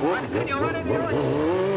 に追われるように。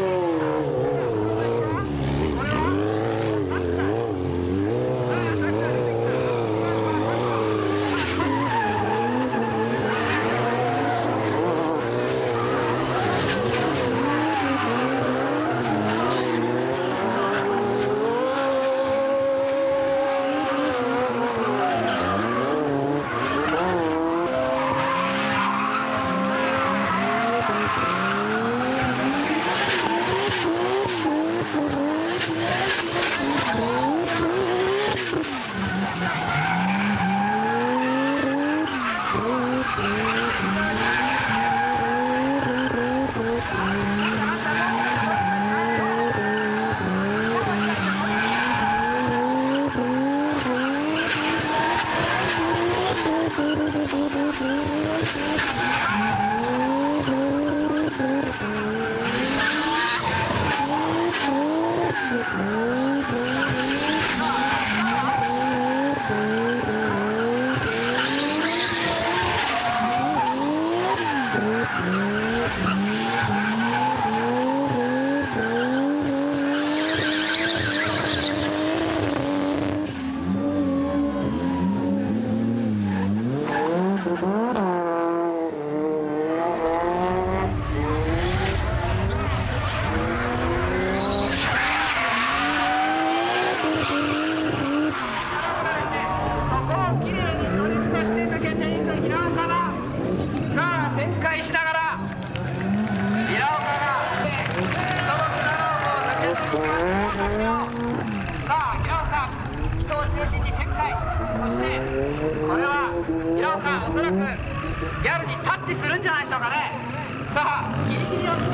ギャルにタッチするんじゃないでしょうかね。さあギリギリやって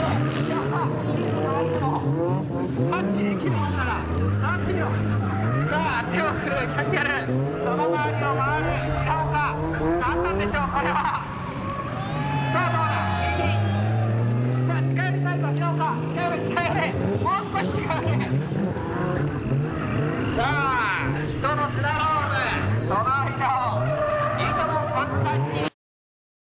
タッチできるもんなら触ってみよう。さあ手を振るキャッチャル、その周りを回る平岡、何なんでしょうこれは。さあどうだギリギリ。さあ近寄りたいぞ平岡、近寄れ近寄れ、もう少し近寄れ。さあ人のスラローム、その